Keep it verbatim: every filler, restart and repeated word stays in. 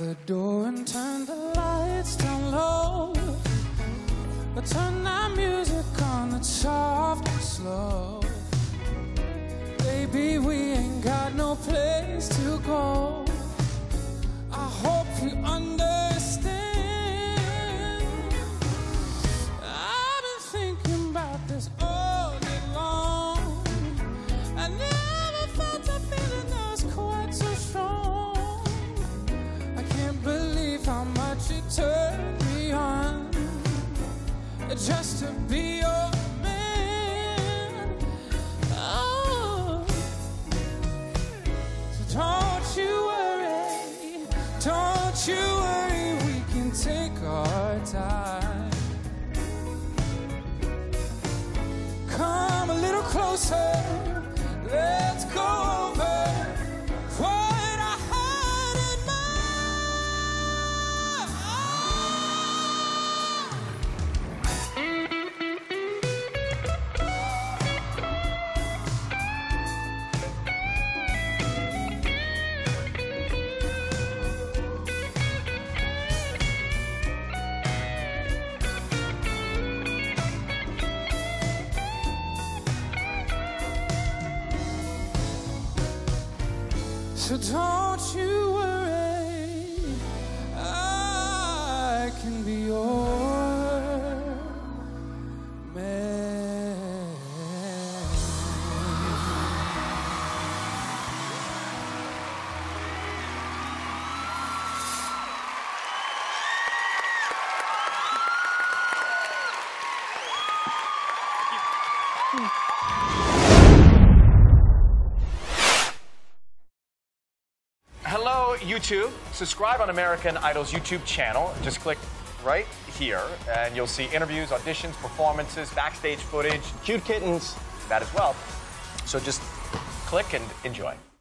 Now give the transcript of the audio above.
the door and turn the lights down low. But turn that music on that's soft and slow. Baby, we ain't got no place to go. I hope you understand. I've been thinking about this all day long. I never felt a feeling that was quite so strong. I can't believe how much it turned me on just to be your man. Oh, so don't you worry, don't you worry, we can take our time. Come a little closer, let's go over what I had in So don't you worry, I can be your man. Hello, YouTube. Subscribe on American Idol's YouTube channel. Just click right here, and you'll see interviews, auditions, performances, backstage footage, Cute kittens. that as well. So just click and enjoy.